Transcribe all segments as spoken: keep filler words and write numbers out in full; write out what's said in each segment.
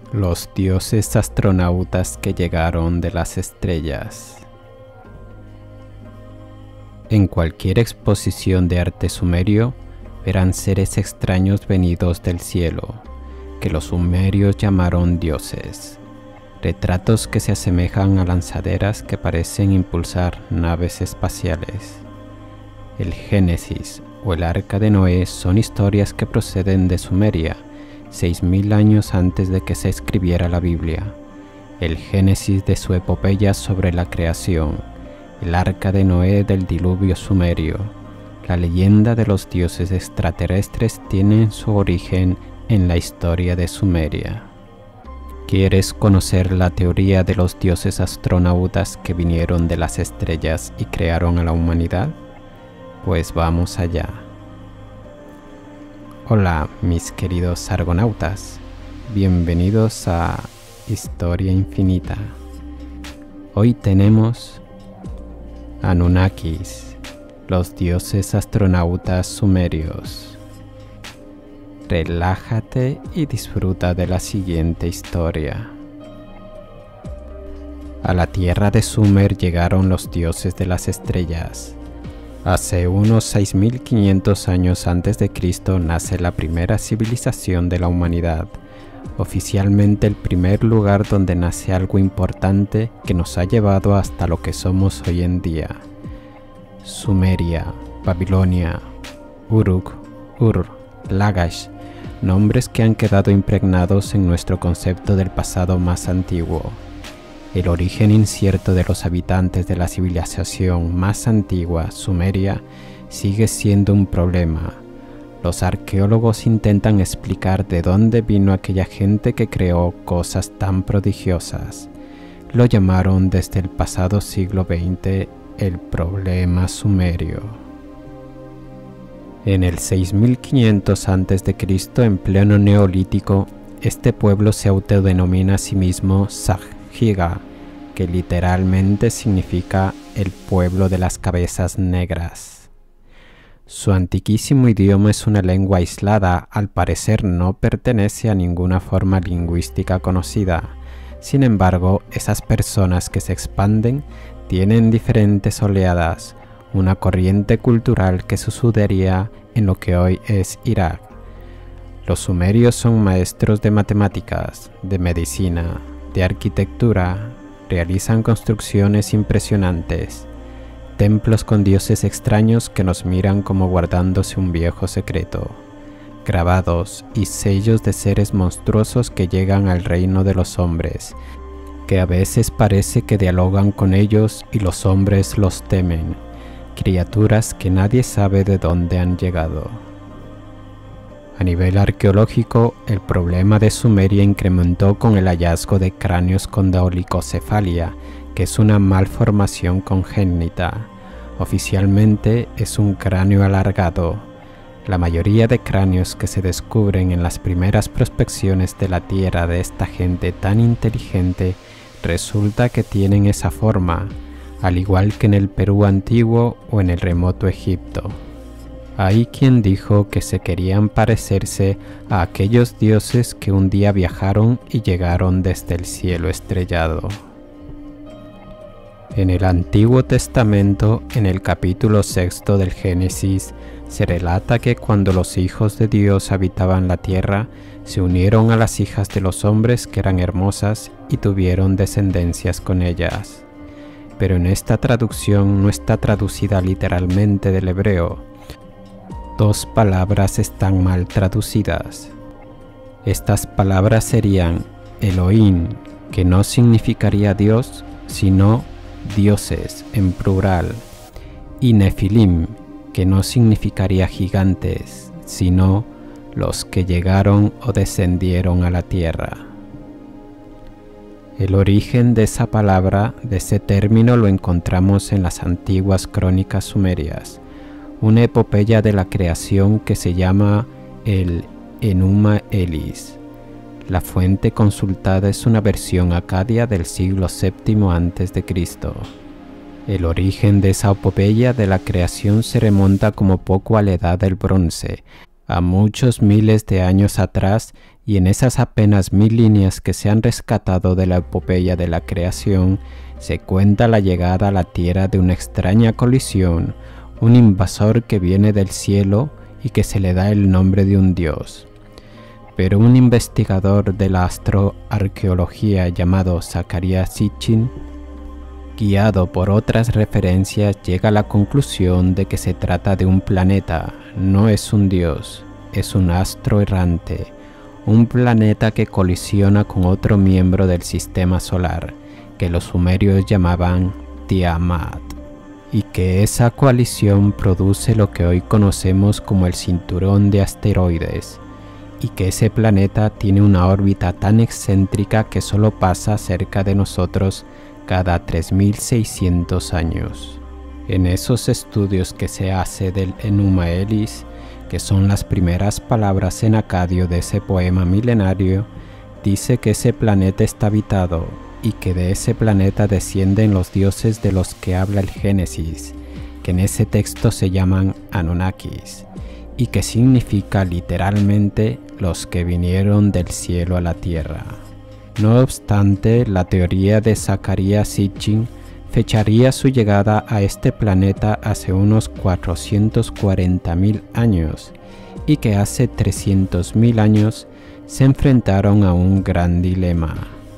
Los dioses astronautas que llegaron de las estrellas. En cualquier exposición de arte sumerio verán seres extraños venidos del cielo, que los sumerios llamaron dioses. Retratos que se asemejan a lanzaderas que parecen impulsar naves espaciales. El Génesis o el Arca de Noé son historias que proceden de Sumeria, seis mil años antes de que se escribiera la Biblia. El Génesis de su epopeya sobre la creación, el Arca de Noé del diluvio sumerio. La leyenda de los dioses extraterrestres tiene su origen en la historia de Sumeria. ¿Quieres conocer la teoría de los dioses astronautas que vinieron de las estrellas y crearon a la humanidad? Pues vamos allá. Hola mis queridos argonautas, bienvenidos a Historia Infinita. Hoy tenemos Anunnakis, los dioses astronautas sumerios. Relájate y disfruta de la siguiente historia. A la tierra de Sumer llegaron los dioses de las estrellas. Hace unos seis mil quinientos años antes de Cristo nace la primera civilización de la humanidad, oficialmente el primer lugar donde nace algo importante que nos ha llevado hasta lo que somos hoy en día. Sumeria, Babilonia, Uruk, Ur, Lagash, nombres que han quedado impregnados en nuestro concepto del pasado más antiguo. El origen incierto de los habitantes de la civilización más antigua, Sumeria, sigue siendo un problema. Los arqueólogos intentan explicar de dónde vino aquella gente que creó cosas tan prodigiosas. Lo llamaron desde el pasado siglo veinte el problema sumerio. En el seis mil quinientos antes de Cristo, en pleno neolítico, este pueblo se autodenomina a sí mismo Sag-Higa, que literalmente significa el pueblo de las cabezas negras. Su antiquísimo idioma es una lengua aislada, al parecer no pertenece a ninguna forma lingüística conocida. Sin embargo, esas personas que se expanden tienen diferentes oleadas, una corriente cultural que sucedería en lo que hoy es Irak. Los sumerios son maestros de matemáticas, de medicina, de arquitectura, realizan construcciones impresionantes, templos con dioses extraños que nos miran como guardándose un viejo secreto, grabados y sellos de seres monstruosos que llegan al reino de los hombres, que a veces parece que dialogan con ellos y los hombres los temen, criaturas que nadie sabe de dónde han llegado. A nivel arqueológico, el problema de Sumeria incrementó con el hallazgo de cráneos con dolicocefalia, que es una malformación congénita. Oficialmente es un cráneo alargado. La mayoría de cráneos que se descubren en las primeras prospecciones de la tierra de esta gente tan inteligente resulta que tienen esa forma, al igual que en el Perú antiguo o en el remoto Egipto. Hay quien dijo que se querían parecerse a aquellos dioses que un día viajaron y llegaron desde el cielo estrellado. En el Antiguo Testamento, en el capítulo sexto del Génesis, se relata que cuando los hijos de Dios habitaban la tierra, se unieron a las hijas de los hombres que eran hermosas y tuvieron descendencias con ellas. Pero en esta traducción no está traducida literalmente del hebreo. Dos palabras están mal traducidas. Estas palabras serían Elohim, que no significaría Dios, sino dioses en plural, y Nefilim, que no significaría gigantes, sino los que llegaron o descendieron a la tierra. El origen de esa palabra, de ese término, lo encontramos en las antiguas crónicas sumerias, una epopeya de la creación que se llama el Enuma Elis. La fuente consultada es una versión acadia del siglo séptimo antes de Cristo. El origen de esa epopeya de la creación se remonta como poco a la edad del bronce, A muchos miles de años atrás, y en esas apenas mil líneas que se han rescatado de la epopeya de la creación, se cuenta la llegada a la Tierra de una extraña colisión, un invasor que viene del cielo y que se le da el nombre de un dios. Pero un investigador de la astroarqueología llamado Zecharia Sitchin, guiado por otras referencias, llega a la conclusión de que se trata de un planeta, no es un dios, es un astro errante, un planeta que colisiona con otro miembro del sistema solar, que los sumerios llamaban Tiamat, y que esa colisión produce lo que hoy conocemos como el cinturón de asteroides, y que ese planeta tiene una órbita tan excéntrica que solo pasa cerca de nosotros cada tres mil seiscientos años. En esos estudios que se hace del Enuma Elis, que son las primeras palabras en acadio de ese poema milenario, dice que ese planeta está habitado y que de ese planeta descienden los dioses de los que habla el Génesis, que en ese texto se llaman Anunnakis, y que significa literalmente los que vinieron del cielo a la tierra. No obstante, la teoría de Zecharia Sitchin fecharía su llegada a este planeta hace unos cuatrocientos cuarenta mil años, y que hace trescientos mil años se enfrentaron a un gran dilema.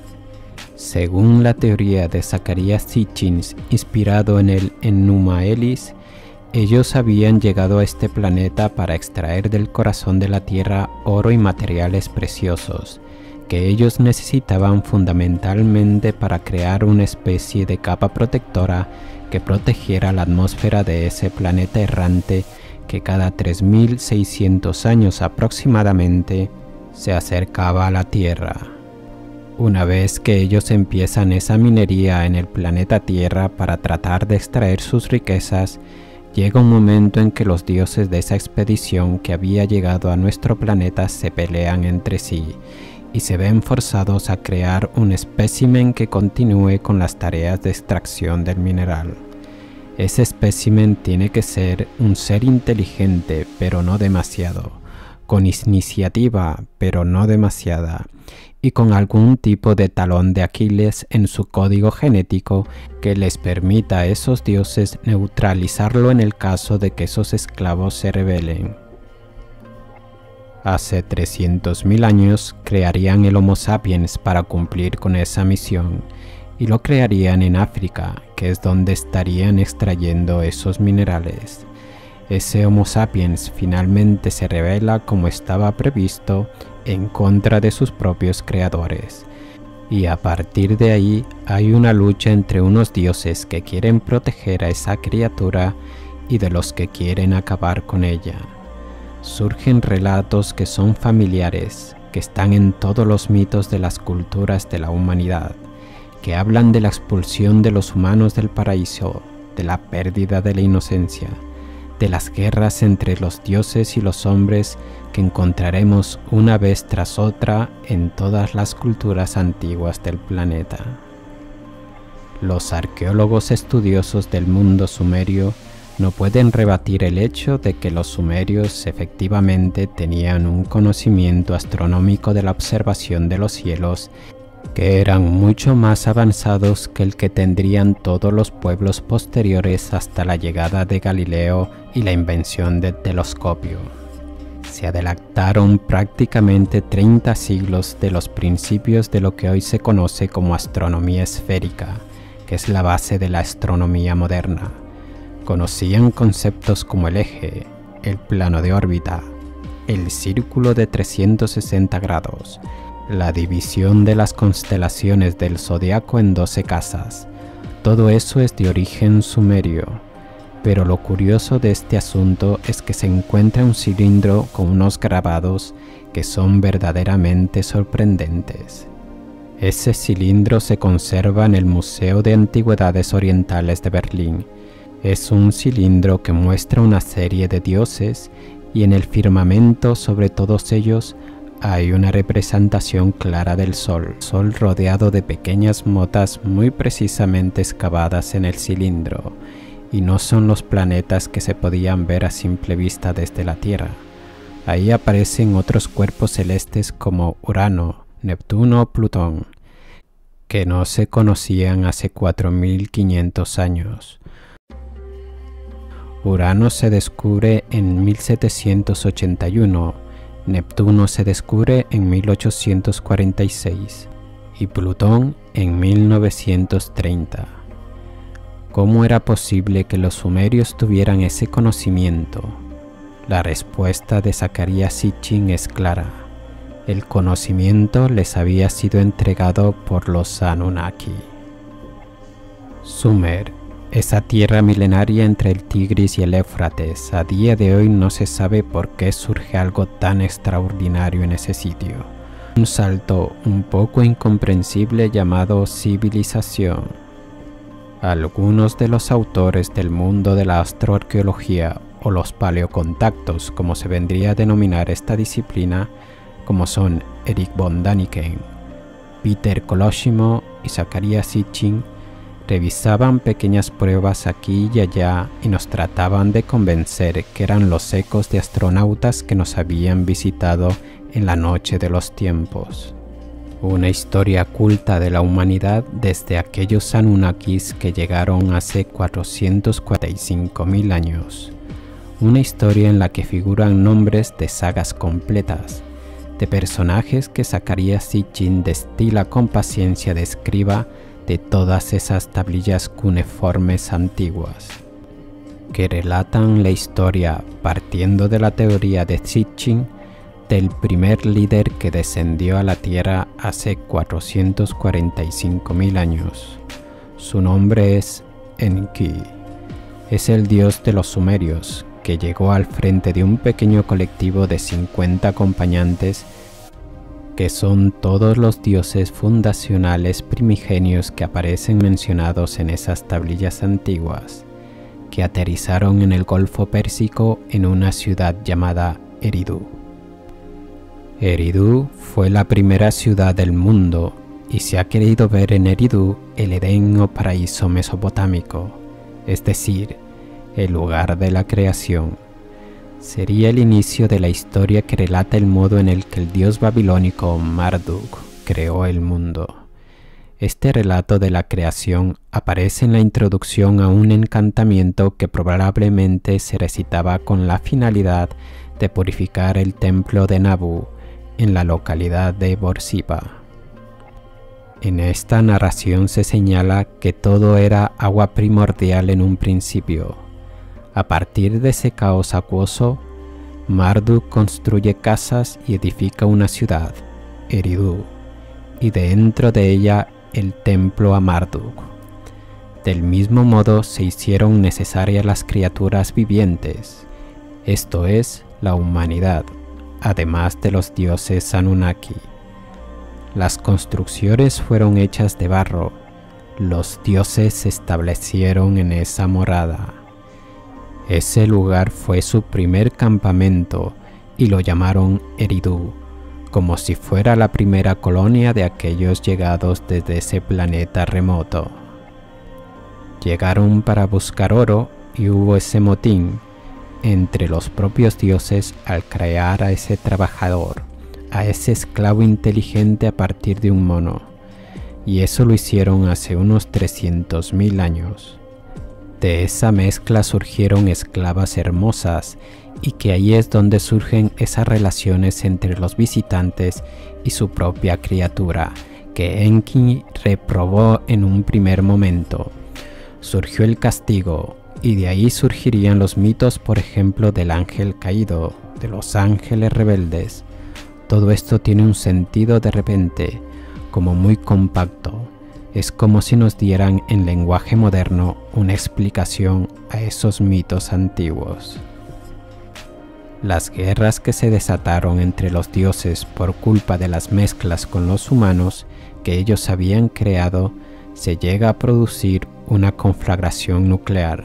Según la teoría de Zecharia Sitchin, inspirado en el Enuma Elis, ellos habían llegado a este planeta para extraer del corazón de la Tierra oro y materiales preciosos, que ellos necesitaban fundamentalmente para crear una especie de capa protectora que protegiera la atmósfera de ese planeta errante que cada tres mil seiscientos años aproximadamente se acercaba a la Tierra. Una vez que ellos empiezan esa minería en el planeta Tierra para tratar de extraer sus riquezas, llega un momento en que los dioses de esa expedición que había llegado a nuestro planeta se pelean entre sí y se ven forzados a crear un espécimen que continúe con las tareas de extracción del mineral. Ese espécimen tiene que ser un ser inteligente, pero no demasiado, con iniciativa, pero no demasiada, y con algún tipo de talón de Aquiles en su código genético que les permita a esos dioses neutralizarlo en el caso de que esos esclavos se rebelen. Hace trescientos mil años crearían el Homo sapiens para cumplir con esa misión, y lo crearían en África, que es donde estarían extrayendo esos minerales. Ese Homo sapiens finalmente se revela como estaba previsto en contra de sus propios creadores, y a partir de ahí hay una lucha entre unos dioses que quieren proteger a esa criatura y de los que quieren acabar con ella. Surgen relatos que son familiares, que están en todos los mitos de las culturas de la humanidad, que hablan de la expulsión de los humanos del paraíso, de la pérdida de la inocencia, de las guerras entre los dioses y los hombres que encontraremos una vez tras otra en todas las culturas antiguas del planeta. Los arqueólogos estudiosos del mundo sumerio no pueden rebatir el hecho de que los sumerios efectivamente tenían un conocimiento astronómico de la observación de los cielos que eran mucho más avanzados que el que tendrían todos los pueblos posteriores hasta la llegada de Galileo y la invención del telescopio. Se adelantaron prácticamente treinta siglos de los principios de lo que hoy se conoce como astronomía esférica, que es la base de la astronomía moderna. Conocían conceptos como el eje, el plano de órbita, el círculo de trescientos sesenta grados, la división de las constelaciones del zodiaco en doce casas. Todo eso es de origen sumerio, pero lo curioso de este asunto es que se encuentra un cilindro con unos grabados que son verdaderamente sorprendentes. Ese cilindro se conserva en el Museo de Antigüedades Orientales de Berlín. Es un cilindro que muestra una serie de dioses y en el firmamento sobre todos ellos hay una representación clara del Sol, Sol rodeado de pequeñas motas muy precisamente excavadas en el cilindro, y no son los planetas que se podían ver a simple vista desde la Tierra. Ahí aparecen otros cuerpos celestes como Urano, Neptuno o Plutón, que no se conocían hace cuatro mil quinientos años. Urano se descubre en mil setecientos ochenta y uno, Neptuno se descubre en mil ochocientos cuarenta y seis y Plutón en mil novecientos treinta. ¿Cómo era posible que los sumerios tuvieran ese conocimiento? La respuesta de Zecharia Sitchin es clara. El conocimiento les había sido entregado por los Anunnaki. Sumer, esa tierra milenaria entre el Tigris y el Éufrates, a día de hoy no se sabe por qué surge algo tan extraordinario en ese sitio. Un salto un poco incomprensible llamado civilización. Algunos de los autores del mundo de la astroarqueología o los paleocontactos, como se vendría a denominar esta disciplina, como son Eric von Daniken, Peter Colosimo y Zecharia Sitchin, revisaban pequeñas pruebas aquí y allá y nos trataban de convencer que eran los ecos de astronautas que nos habían visitado en la noche de los tiempos. Una historia oculta de la humanidad desde aquellos Anunnakis que llegaron hace cuatrocientos cuarenta y cinco mil años. Una historia en la que figuran nombres de sagas completas, de personajes que Zecharia Sitchin destila con paciencia de escriba de todas esas tablillas cuneiformes antiguas, que relatan la historia partiendo de la teoría de Sitchin del primer líder que descendió a la Tierra hace cuatrocientos cuarenta y cinco mil años. Su nombre es Enki. Es el dios de los sumerios, que llegó al frente de un pequeño colectivo de cincuenta acompañantes que son todos los dioses fundacionales primigenios que aparecen mencionados en esas tablillas antiguas, que aterrizaron en el Golfo Pérsico en una ciudad llamada Eridu. Eridu fue la primera ciudad del mundo y se ha querido ver en Eridu el Edén o paraíso mesopotámico, es decir, el lugar de la creación. Sería el inicio de la historia que relata el modo en el que el dios babilónico Marduk creó el mundo. Este relato de la creación aparece en la introducción a un encantamiento que probablemente se recitaba con la finalidad de purificar el templo de Nabu en la localidad de Borsippa. En esta narración se señala que todo era agua primordial en un principio. A partir de ese caos acuoso, Marduk construye casas y edifica una ciudad, Eridu, y dentro de ella el templo a Marduk. Del mismo modo se hicieron necesarias las criaturas vivientes, esto es, la humanidad, además de los dioses Anunnaki. Las construcciones fueron hechas de barro, los dioses se establecieron en esa morada. Ese lugar fue su primer campamento y lo llamaron Eridu, como si fuera la primera colonia de aquellos llegados desde ese planeta remoto. Llegaron para buscar oro y hubo ese motín entre los propios dioses al crear a ese trabajador, a ese esclavo inteligente a partir de un mono, y eso lo hicieron hace unos trescientos mil años. De esa mezcla surgieron esclavas hermosas y que ahí es donde surgen esas relaciones entre los visitantes y su propia criatura, que Enki reprobó en un primer momento. Surgió el castigo y de ahí surgirían los mitos, por ejemplo, del ángel caído, de los ángeles rebeldes. Todo esto tiene un sentido de repente, como muy compacto. Es como si nos dieran en lenguaje moderno una explicación a esos mitos antiguos. Las guerras que se desataron entre los dioses por culpa de las mezclas con los humanos que ellos habían creado, se llega a producir una conflagración nuclear.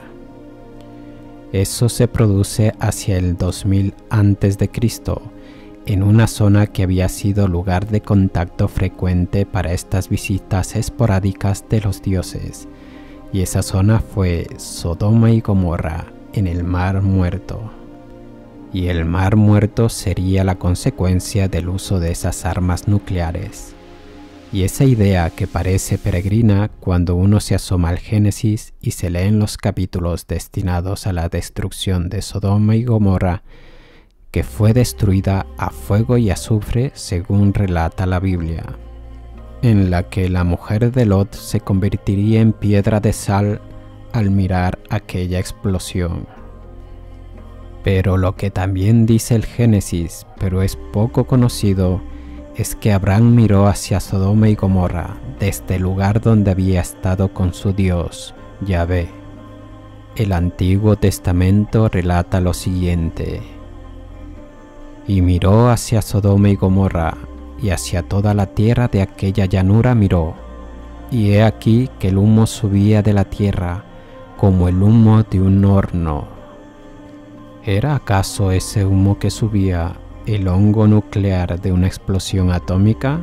Eso se produce hacia el dos mil antes de Cristo, en una zona que había sido lugar de contacto frecuente para estas visitas esporádicas de los dioses, y esa zona fue Sodoma y Gomorra, en el Mar Muerto. y el Mar Muerto sería la consecuencia del uso de esas armas nucleares. Y esa idea que parece peregrina cuando uno se asoma al Génesis y se leen los capítulos destinados a la destrucción de Sodoma y Gomorra, que fue destruida a fuego y azufre según relata la Biblia, en la que la mujer de Lot se convertiría en piedra de sal al mirar aquella explosión. Pero lo que también dice el Génesis, pero es poco conocido, es que Abraham miró hacia Sodoma y Gomorra desde el lugar donde había estado con su Dios, Yahvé. El Antiguo Testamento relata lo siguiente: y miró hacia Sodoma y Gomorra, y hacia toda la tierra de aquella llanura miró, y he aquí que el humo subía de la tierra, como el humo de un horno. ¿Era acaso ese humo que subía el hongo nuclear de una explosión atómica?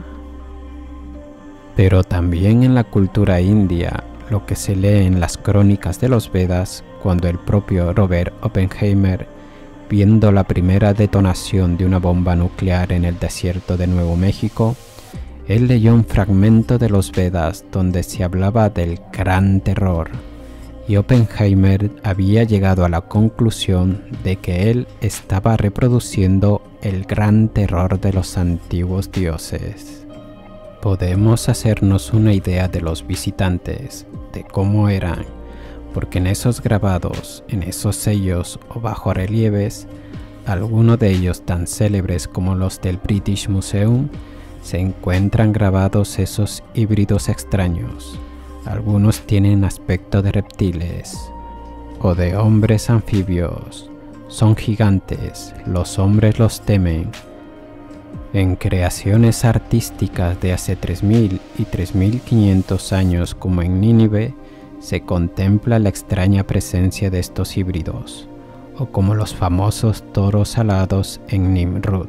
Pero también en la cultura india, lo que se lee en las crónicas de los Vedas, cuando el propio Robert Oppenheimer, viendo la primera detonación de una bomba nuclear en el desierto de Nuevo México, él leyó un fragmento de los Vedas donde se hablaba del Gran Terror, y Oppenheimer había llegado a la conclusión de que él estaba reproduciendo el Gran Terror de los antiguos dioses. Podemos hacernos una idea de los visitantes, de cómo eran, porque en esos grabados, en esos sellos o bajorrelieves, algunos de ellos tan célebres como los del British Museum, se encuentran grabados esos híbridos extraños. Algunos tienen aspecto de reptiles o de hombres anfibios. Son gigantes, los hombres los temen. En creaciones artísticas de hace tres mil y tres mil quinientos años, como en Nínive, se contempla la extraña presencia de estos híbridos, o como los famosos toros alados en Nimrud.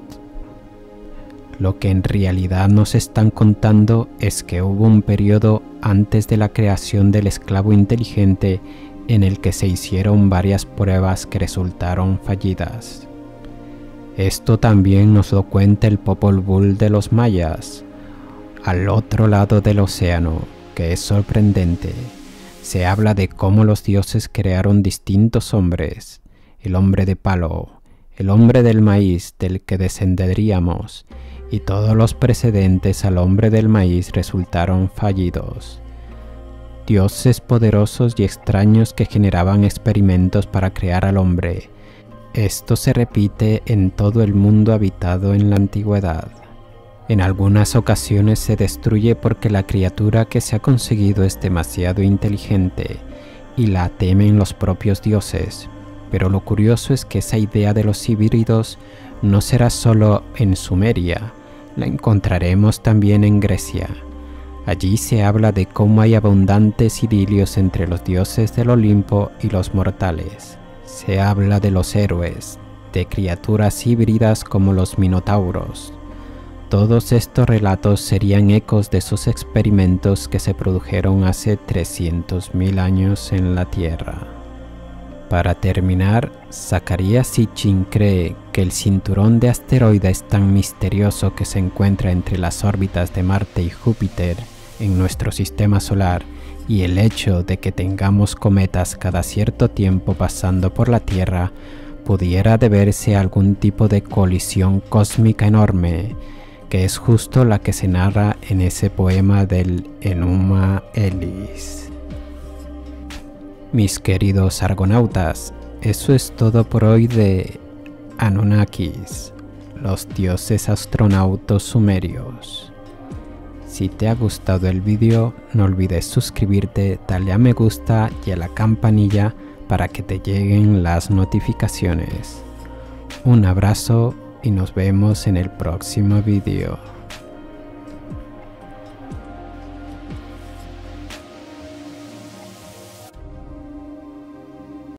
Lo que en realidad nos están contando es que hubo un periodo antes de la creación del esclavo inteligente en el que se hicieron varias pruebas que resultaron fallidas. Esto también nos lo cuenta el Popol Vuh de los mayas, al otro lado del océano, que es sorprendente. Se habla de cómo los dioses crearon distintos hombres, el hombre de palo, el hombre del maíz del que descenderíamos, y todos los precedentes al hombre del maíz resultaron fallidos. Dioses poderosos y extraños que generaban experimentos para crear al hombre. Esto se repite en todo el mundo habitado en la antigüedad. En algunas ocasiones se destruye porque la criatura que se ha conseguido es demasiado inteligente y la temen los propios dioses. Pero lo curioso es que esa idea de los híbridos no será solo en Sumeria, la encontraremos también en Grecia. Allí se habla de cómo hay abundantes idilios entre los dioses del Olimpo y los mortales. Se habla de los héroes, de criaturas híbridas como los minotauros. Todos estos relatos serían ecos de esos experimentos que se produjeron hace trescientos mil años en la Tierra. Para terminar, Zecharia Sitchin cree que el cinturón de asteroides tan misterioso que se encuentra entre las órbitas de Marte y Júpiter en nuestro sistema solar y el hecho de que tengamos cometas cada cierto tiempo pasando por la Tierra pudiera deberse a algún tipo de colisión cósmica enorme, que es justo la que se narra en ese poema del Enuma Elish. Mis queridos argonautas, eso es todo por hoy de Anunnakis, los dioses astronautas sumerios. Si te ha gustado el vídeo, no olvides suscribirte, darle a me gusta y a la campanilla para que te lleguen las notificaciones. Un abrazo y nos vemos en el próximo vídeo.